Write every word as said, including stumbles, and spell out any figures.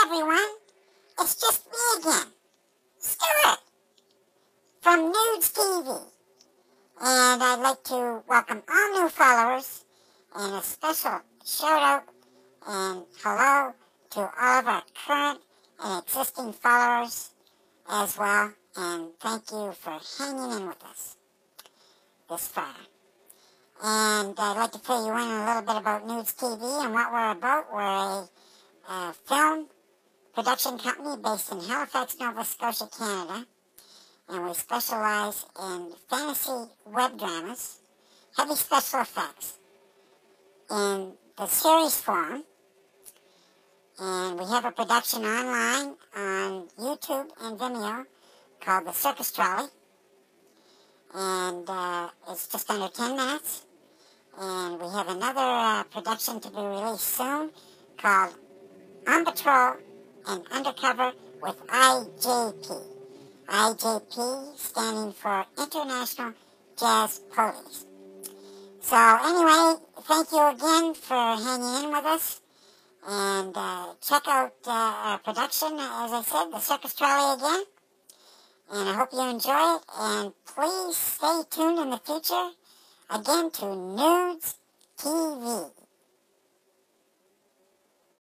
everyone. It's just me again, Stuart, from Nudes T V. And I'd like to welcome all new followers and a special shout out and hello to all of our current and existing followers as well. And thank you for hanging in with us this far. And I'd like to fill you in a little bit about Nudes T V and what we're about. We're a uh, film production company based in Halifax, Nova Scotia, Canada. And we specialize in fantasy web dramas, heavy special effects, in the series form. And we have a production online on YouTube and Vimeo called The Circus Trolley. And uh, it's just under ten minutes. And we have another uh, production to be released soon called On Patrol and Undercover with I J P. I J P standing for International Jazz Police. So anyway, thank you again for hanging in with us. And uh, check out uh, our production, as I said, The Circus Trolley again. And I hope you enjoy it. And please stay tuned in the future, again, to Nudes T V.